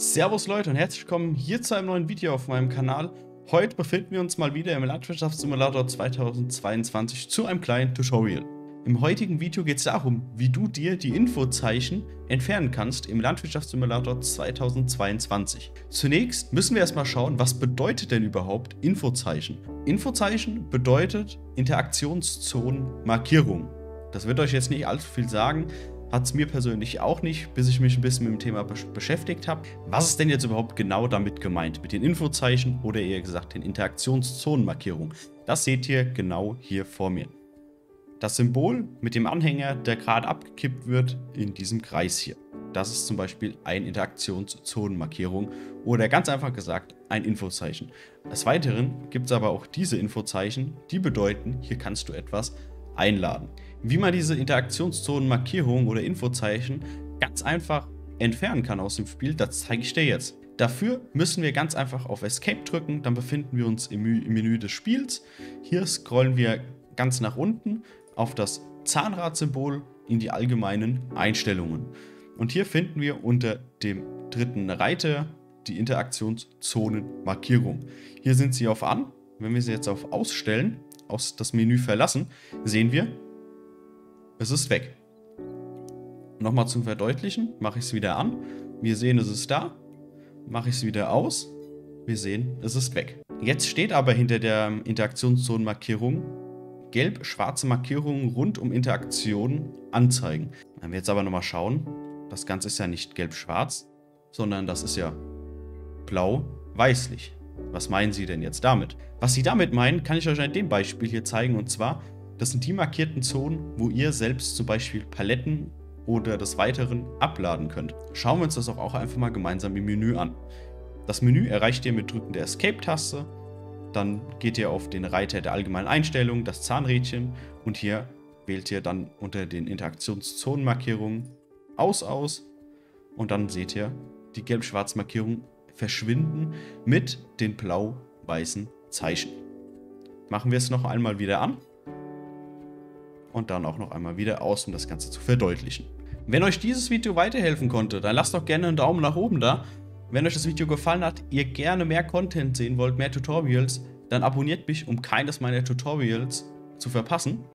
Servus Leute und herzlich willkommen hier zu einem neuen Video auf meinem Kanal. Heute befinden wir uns mal wieder im Landwirtschaftssimulator 2022 zu einem kleinen Tutorial. Im heutigen Video geht es darum, wie du dir die Infozeichen entfernen kannst im Landwirtschaftssimulator 2022. Zunächst müssen wir erstmal schauen, was bedeutet denn überhaupt Infozeichen? Infozeichen bedeutet Interaktionszonenmarkierung. Das wird euch jetzt nicht allzu viel sagen. Hat es mir persönlich auch nicht, bis ich mich ein bisschen mit dem Thema beschäftigt habe. Was ist denn jetzt überhaupt genau damit gemeint? Mit den Infozeichen oder eher gesagt den Interaktionszonenmarkierungen? Das seht ihr genau hier vor mir. Das Symbol mit dem Anhänger, der gerade abgekippt wird, in diesem Kreis hier. Das ist zum Beispiel eine Interaktionszonenmarkierung oder ganz einfach gesagt ein Infozeichen. Des Weiteren gibt es aber auch diese Infozeichen, die bedeuten, hier kannst du etwas einladen. Wie man diese Interaktionszonenmarkierungen oder Infozeichen ganz einfach entfernen kann aus dem Spiel, das zeige ich dir jetzt. Dafür müssen wir ganz einfach auf Escape drücken, dann befinden wir uns im Menü des Spiels. Hier scrollen wir ganz nach unten auf das Zahnradsymbol in die allgemeinen Einstellungen. Und hier finden wir unter dem dritten Reiter die Interaktionszonenmarkierung. Hier sind sie auf An. Wenn wir sie jetzt auf Ausstellen, das Menü verlassen, sehen wir, es ist weg. Nochmal zum Verdeutlichen, mache ich es wieder an. Wir sehen, es ist da. Mache ich es wieder aus. Wir sehen, es ist weg. Jetzt steht aber hinter der Interaktionszonenmarkierung gelb-schwarze Markierungen rund um Interaktionen anzeigen. Wenn wir jetzt aber nochmal schauen, das Ganze ist ja nicht gelb-schwarz, sondern das ist ja blau-weißlich. Was meinen Sie denn jetzt damit? Was Sie damit meinen, kann ich euch an dem Beispiel hier zeigen. Und zwar, das sind die markierten Zonen, wo ihr selbst zum Beispiel Paletten oder des Weiteren abladen könnt. Schauen wir uns das auch einfach mal gemeinsam im Menü an. Das Menü erreicht ihr mit Drücken der Escape-Taste. Dann geht ihr auf den Reiter der allgemeinen Einstellungen, das Zahnrädchen. Und hier wählt ihr dann unter den Interaktionszonenmarkierungen aus. Und dann seht ihr, die gelb-schwarzen Markierungen verschwinden mit den blau-weißen Zeichen. Machen wir es noch einmal wieder an. Und dann auch noch einmal wieder aus, um das Ganze zu verdeutlichen. Wenn euch dieses Video weiterhelfen konnte, dann lasst doch gerne einen Daumen nach oben da. Wenn euch das Video gefallen hat, ihr gerne mehr Content sehen wollt, mehr Tutorials, dann abonniert mich, um keines meiner Tutorials zu verpassen.